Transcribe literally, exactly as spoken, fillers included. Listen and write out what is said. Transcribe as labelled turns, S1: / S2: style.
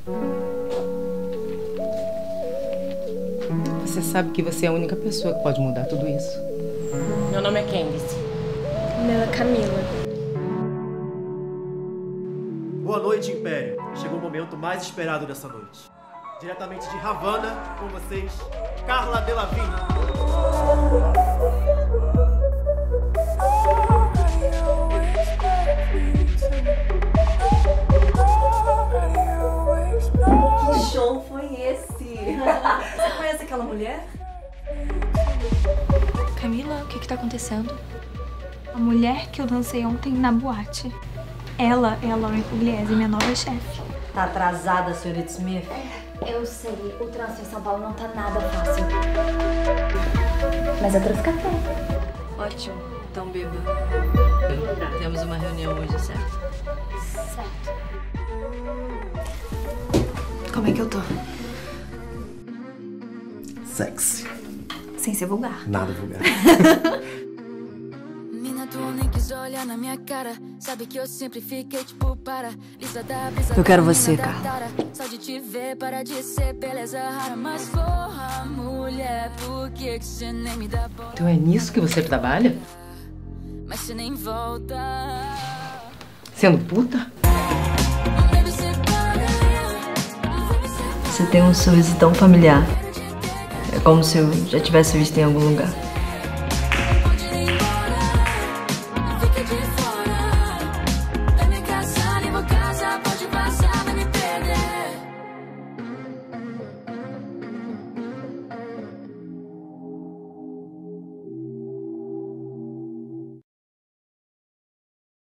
S1: Você sabe que você é a única pessoa que pode mudar tudo isso.
S2: Meu nome é Candice.
S3: O meu é Camila.
S4: Boa noite, Império. Chegou o momento mais esperado dessa noite. Diretamente de Havana, com vocês, Carla Delevingne.
S5: Que show foi esse? Você conhece aquela mulher?
S3: Camila, o que que tá acontecendo? A mulher que eu dancei ontem na boate. Ela é a Lauren Pugliese, minha nova chefe.
S5: Tá atrasada, senhorita Smith?
S6: Eu sei, o trânsito em São Paulo não tá nada fácil. Mas eu trouxe café.
S5: Ótimo, então beba.
S7: Temos uma reunião hoje, certo?
S6: Certo.
S3: Como é que eu tô?
S4: Sexy.
S3: Sem ser vulgar.
S4: Nada vulgar.
S8: Mina, tu nem quis olhar na minha cara. Sabe que eu sempre fiquei tipo para. Lisa da brisa.
S5: Eu quero você, Carla.
S8: Só de te ver, para de ser beleza rara. Mas porra, mulher, por que que você nem me dá bola?
S1: Então é nisso que você trabalha?
S8: Mas você nem volta.
S1: Sendo puta?
S5: Você tem um sorriso tão familiar. É como se eu já tivesse visto em algum lugar.